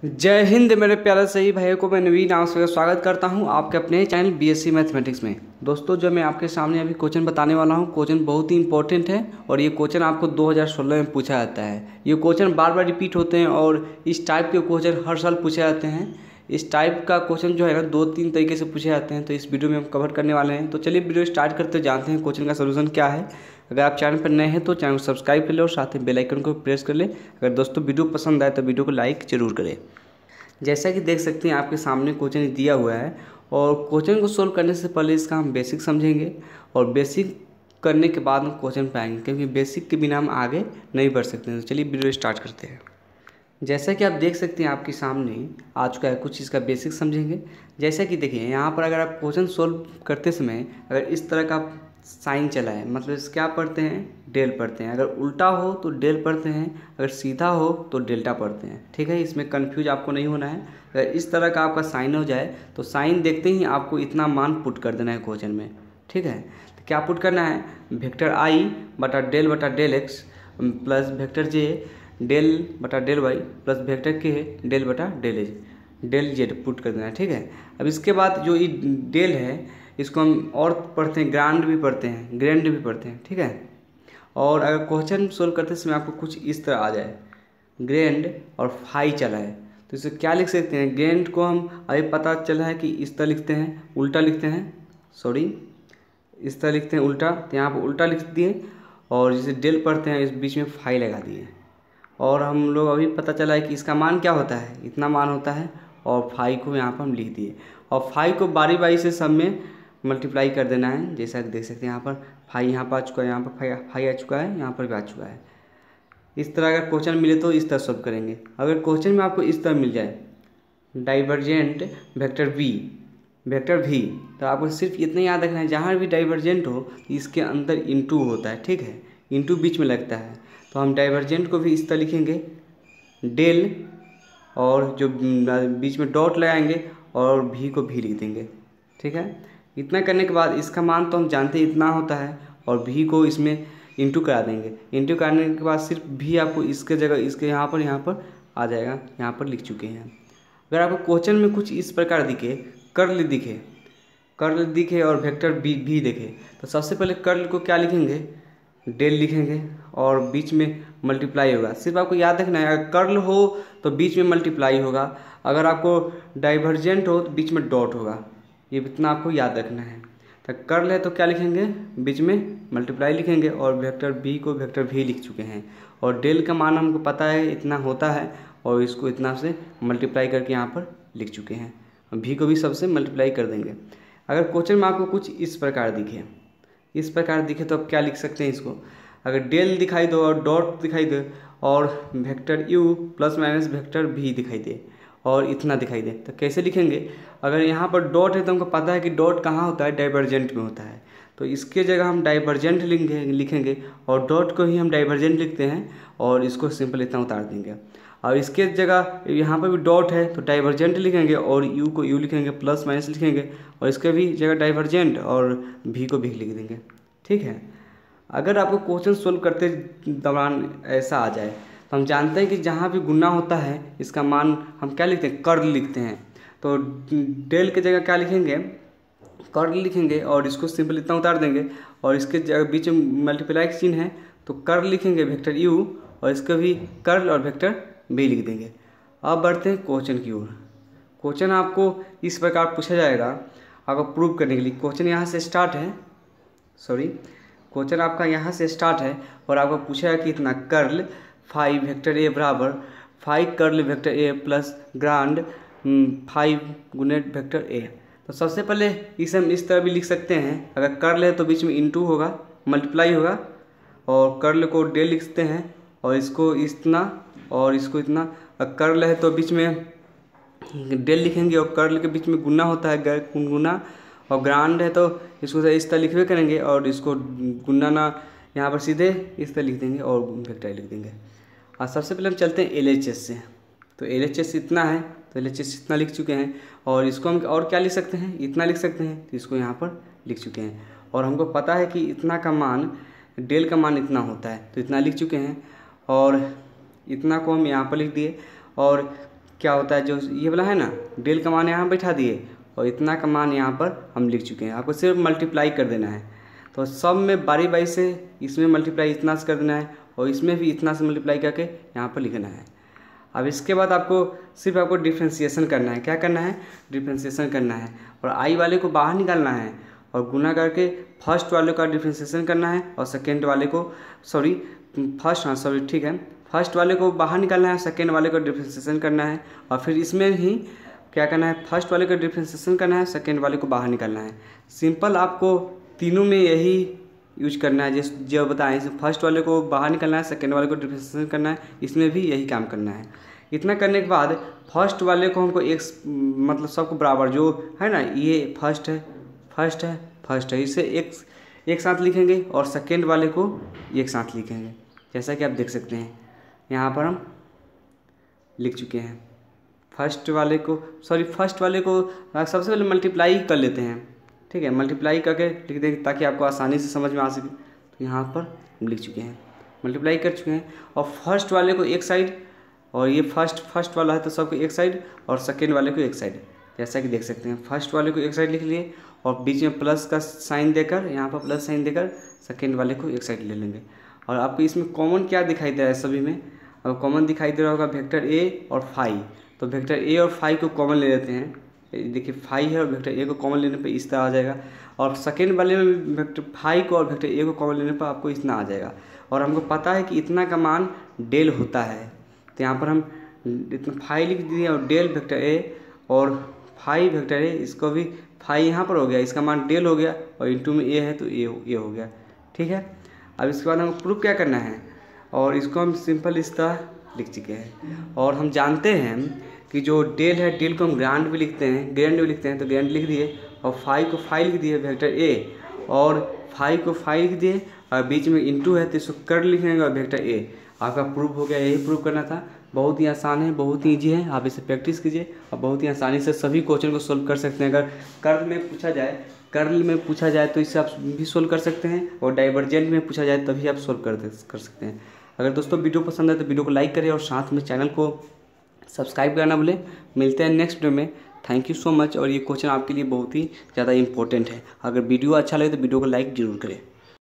जय हिंद मेरे प्यारे सही भाइयों को। मैं नवीन आप सबका स्वागत करता हूं आपके अपने चैनल B.sc मैथमेटिक्स में। दोस्तों जो मैं आपके सामने अभी क्वेश्चन बताने वाला हूं, क्वेश्चन बहुत ही इंपॉर्टेंट है और ये क्वेश्चन आपको 2016 में पूछा जाता है। ये क्वेश्चन बार बार रिपीट होते हैं और इस टाइप के क्वेश्चन हर साल पूछे जाते हैं। इस टाइप का क्वेश्चन जो है ना 2-3 तरीके से पूछे जाते हैं, तो इस वीडियो में हम कवर करने वाले हैं। तो चलिए वीडियो स्टार्ट करते जानते हैं क्वेश्चन का सोल्यूशन क्या है। अगर आप चैनल पर नए हैं तो चैनल को सब्सक्राइब कर ले और साथ में बेल आइकन को प्रेस कर ले। अगर दोस्तों वीडियो पसंद आए तो वीडियो को लाइक जरूर करें। जैसा कि देख सकते हैं आपके सामने क्वेश्चन दिया हुआ है और क्वेश्चन को सोल्व करने से पहले इसका हम बेसिक समझेंगे और बेसिक करने के बाद हम क्वेश्चन पे आएंगे, क्योंकि बेसिक के बिना हम आगे नहीं बढ़ सकते हैं। तो चलिए वीडियो स्टार्ट करते हैं। जैसा कि आप देख सकते हैं आपके सामने आ चुका है, कुछ इसका बेसिक समझेंगे। जैसा कि देखिए यहाँ पर अगर आप क्वेश्चन सोल्व करते समय अगर इस तरह का साइन चला है, मतलब इस क्या पढ़ते हैं, डेल पढ़ते हैं। अगर उल्टा हो तो डेल पढ़ते हैं, अगर सीधा हो तो डेल्टा पढ़ते हैं। ठीक है, इसमें कंफ्यूज आपको नहीं होना है। अगर इस तरह का आपका साइन हो जाए तो साइन देखते ही आपको इतना मान पुट कर देना है क्वेश्चन में। ठीक है, तो क्या पुट करना है, वेक्टर आई बटा del X plus vector J del बटा del Y plus vector K del बटा डेल जेड पुट कर देना है। ठीक है, अब इसके बाद जो ये डेल है इसको हम और पढ़ते हैं, ग्रांड भी पढ़ते हैं, ग्रैंड भी पढ़ते हैं। ठीक है, और अगर क्वेश्चन सोल्व करते समय आपको कुछ इस तरह आ जाए, ग्रैंड और फाई चला है, तो इसे क्या लिख सकते हैं, ग्रैंड को हम अभी पता चला है कि इस तरह लिखते हैं, उल्टा लिखते हैं, इस तरह लिखते हैं उल्टा, तो यहाँ पर उल्टा लिख दिए और जैसे डेल पढ़ते हैं इस बीच में फाई लगा दिए। और हम लोग अभी पता चला है कि इसका मान क्या होता है, इतना मान होता है, और फाई को यहाँ पर हम लिख दिए और फाई को बारी बारी से सब में मल्टीप्लाई कर देना है। जैसा कि देख सकते हैं यहाँ पर फाई यहाँ पर आ चुका है, यहाँ पर फाई आ चुका है, यहाँ पर भी आ चुका है। इस तरह अगर क्वेश्चन मिले तो इस तरह सॉल्व करेंगे। अगर क्वेश्चन में आपको इस तरह मिल जाए डाइवर्जेंट वेक्टर भी, तो आपको सिर्फ इतना याद रखना है, जहाँ भी डाइवर्जेंट हो इसके अंदर इंटू होता है। ठीक है, इंटू बीच में लगता है, तो हम डाइवर्जेंट को भी इस तरह लिखेंगे डेल, और जो बीच में डॉट लगाएंगे और भी को भी लिख देंगे। ठीक है, इतना करने के बाद इसका मान तो हम जानते हैं इतना होता है, और भी को इसमें इंटू करा देंगे। इंटू करने के बाद सिर्फ भी आपको इसके जगह इसके यहाँ पर आ जाएगा, यहाँ पर लिख चुके हैं। अगर आपको क्वेश्चन में कुछ इस प्रकार दिखे, कर्ल दिखे और वेक्टर भी दिखे, तो सबसे पहले कर्ल को क्या लिखेंगे, डेल लिखेंगे और बीच में मल्टीप्लाई होगा। सिर्फ आपको याद रखना है, अगर कर्ल हो तो बीच में मल्टीप्लाई होगा, अगर आपको डाइवर्जेंट हो तो बीच में डॉट होगा। ये इतना आपको याद रखना है। तो कर्ल है तो क्या लिखेंगे, बीच में मल्टीप्लाई लिखेंगे और वेक्टर बी को वेक्टर भी लिख चुके हैं। और डेल का मान हमको पता है इतना होता है, और इसको इतना से मल्टीप्लाई करके यहाँ पर लिख चुके हैं। भी को भी सबसे मल्टीप्लाई कर देंगे। अगर क्वेश्चन में आपको कुछ इस प्रकार दिखे तो आप क्या लिख सकते हैं इसको, अगर डेल दिखाई दो और डॉट दिखाई दे और vector U plus minus vector भी दिखाई दे और इतना दिखाई दे, तो कैसे लिखेंगे। अगर यहाँ पर डॉट है तो हमको पता है कि डॉट कहाँ होता है, डाइवर्जेंट में होता है, तो इसके जगह हम डाइवर्जेंट लिखेंगे और डॉट को ही हम डाइवर्जेंट लिखते हैं और इसको सिंपल इतना उतार देंगे। और इसके जगह यहाँ पर भी डॉट है तो डाइवर्जेंट लिखेंगे और यू को यू लिखेंगे, प्लस माइनस लिखेंगे और इसके भी जगह डाइवर्जेंट और भी को भी लिख देंगे। ठीक है, अगर आपको क्वेश्चन सोल्व करते दौरान ऐसा आ जाए तो हम जानते हैं कि जहाँ भी गुना होता है इसका मान हम क्या लिखते हैं, कर्ल लिखते हैं। तो डेल के जगह क्या लिखेंगे, कर्ल लिखेंगे और इसको सिंपल इतना उतार देंगे और इसके जगह बीच में मल्टीप्लाई का चिन्ह है तो कर्ल लिखेंगे वेक्टर यू और इसका भी कर्ल और वेक्टर भी लिख देंगे। अब बढ़ते हैं क्वेश्चन की ओर। क्वेश्चन आपको इस प्रकार पूछा जाएगा, आपको प्रूव करने के लिए क्वेश्चन यहाँ से स्टार्ट है, क्वेश्चन आपका यहाँ से स्टार्ट है और आपको पूछा है कि इतना कर्ल फाई वेक्टर ए बराबर phi curl vector A plus grad 5 गुनेट वेक्टर ए। तो सबसे पहले इसे हम इस तरह भी लिख सकते हैं, अगर कर्ल है तो बीच में इंटू होगा, मल्टीप्लाई होगा, और कर्ल को डेल लिखते हैं और इसको इतना और इसको इतना। कर्ल है तो बीच में डेल लिखेंगे और कर्ल के बीच में गुना होता है, गुना, और ग्रांड है तो इसको इस तरह लिखवे करेंगे और इसको गुना ना यहाँ पर सीधे इस तरह लिख देंगे और वेक्टर लिख देंगे। और सबसे पहले हम चलते हैं LHS से, तो LHS इतना है तो LHS इतना लिख चुके हैं और इसको हम और क्या लिख सकते हैं, इतना लिख सकते हैं, तो इसको यहाँ पर लिख चुके हैं। और हमको पता है कि इतना का मान, डेल का मान इतना होता है, तो इतना लिख चुके हैं और इतना को हम यहाँ पर लिख दिए। और क्या होता है, जो ये वाला है ना, डेल का मान यहाँ बैठा दिए और इतना का मान यहाँ पर हम लिख चुके हैं। आपको सिर्फ मल्टीप्लाई कर देना है। तो सब में बारी बारी से इसमें मल्टीप्लाई इतना से कर देना है और इसमें भी इतना से मल्टीप्लाई करके यहाँ पर लिखना है। अब इसके बाद आपको डिफ्रेंसिएशन करना है। क्या करना है, डिफ्रेंसिएशन करना है और आई वाले को बाहर निकालना है और गुना करके फर्स्ट वाले का डिफ्रेंसिएशन करना है और सेकेंड वाले को ठीक है, फर्स्ट वाले को बाहर निकालना है, सेकेंड वाले को डिफ्रेंसिएशन करना है और फिर इसमें ही क्या करना है, फर्स्ट वाले का डिफ्रेंसिएशन करना है, सेकेंड वाले को बाहर निकालना है। सिंपल आपको तीनों में यही यूज करना है जो बताएं। फर्स्ट वाले को बाहर निकालना है, सेकेंड वाले को डिफ्रेंसिएशन करना है, इसमें भी यही काम करना है। इतना करने के बाद फर्स्ट वाले को हमको एक मतलब सबको बराबर जो है ना, ये फर्स्ट है इसे एक साथ लिखेंगे और सेकेंड वाले को एक साथ लिखेंगे। जैसा कि आप देख सकते हैं यहाँ पर हम लिख चुके हैं। फर्स्ट वाले को सबसे पहले मल्टीप्लाई कर लेते हैं। ठीक है, मल्टीप्लाई करके लिख देंगे ताकि आपको आसानी से समझ में आ सके। तो यहाँ पर हम लिख चुके हैं, मल्टीप्लाई कर चुके हैं और फर्स्ट वाले को एक साइड और ये फर्स्ट वाला है तो सबको एक साइड और सेकेंड वाले को एक साइड, जैसा कि देख सकते हैं। फर्स्ट वाले को एक साइड लिख लिए और बीच में प्लस का साइन देकर, यहाँ पर प्लस साइन देकर सेकेंड वाले को एक साइड ले लेंगे। और आपको इसमें कॉमन क्या दिखाई दे रहा है, सभी में और कॉमन दिखाई दे रहा होगा वेक्टर ए और फाई। तो वेक्टर ए और फाई को कॉमन ले लेते हैं। देखिए फाई है और वेक्टर ए को कॉमन लेने पे इस तरह आ जाएगा और सेकेंड वाले में वेक्टर फाई को और वेक्टर ए को कॉमन लेने पर आपको इतना आ जाएगा। और हमको पता है कि इतना का मान डेल होता है, तो यहाँ पर हम इतना फाई लिख दिए और डेल वेक्टर ए और फाई वेक्टर ए, इसको भी फाई यहाँ पर हो गया, इसका मान डेल हो गया और इंटू में ए है तो ए हो गया। ठीक है, अब इसके बाद हमको प्रूफ क्या करना है और इसको हम सिंपल इस तरह लिख चुके हैं। और हम जानते हैं कि जो डेल है, डेल को हम ग्रेंड भी लिखते हैं, तो ग्रेंड लिख दिए और फाई को फाई लिख दिए वेक्टर ए और फाई को फाई लिख दिए और बीच में इंटू है तो इसको कर लिखेंगे और वेक्टर ए। आपका प्रूफ हो गया। यही प्रूफ करना था। बहुत ही आसान है, बहुत ही ईजी है। आप इसे प्रैक्टिस कीजिए और बहुत ही आसानी से सभी क्वेश्चन को सोल्व कर सकते हैं। अगर कर्ल में पूछा जाए तो इसे आप भी सोल्व कर सकते हैं और डाइवर्जेंट में पूछा जाए तभी आप सोल्व कर सकते हैं। अगर दोस्तों वीडियो पसंद है तो वीडियो को लाइक करें और साथ में चैनल को सब्सक्राइब करना भूलें। मिलते हैं नेक्स्ट वीडियो में। Thank you so much. और ये क्वेश्चन आपके लिए बहुत ही ज़्यादा इंपॉर्टेंट है। अगर वीडियो अच्छा लगे तो वीडियो को लाइक जरूर करें।